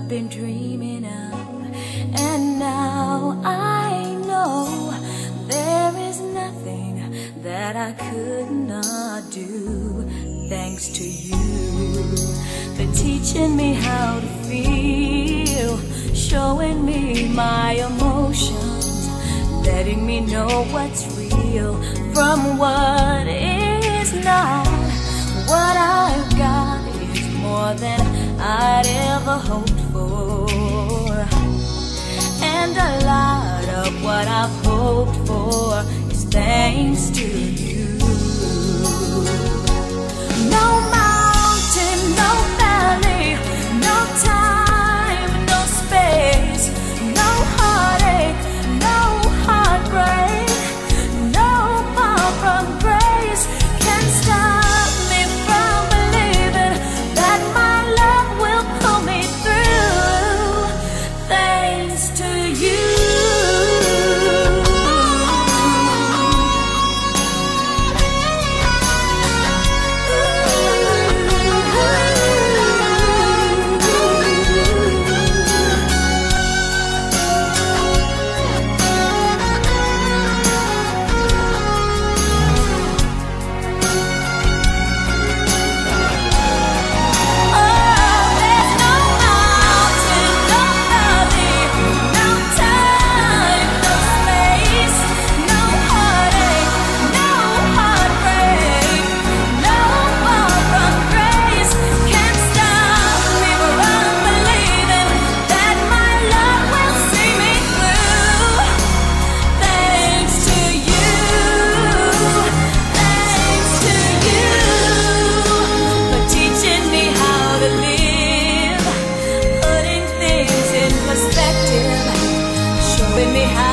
I've been dreaming of. And now I know there is nothing that I could not do. Thanks to you for teaching me how to feel, showing me my emotions, letting me know what's real from what is not. What I've got is more than I'd ever hoped for, and a lot of what I've hoped for is thanks to you. No mountain, no valley, no time, no space, no heartache, no heartbreak, no far from grace can stop me from believing that my love will pull me through. Thanks to you. Showing me how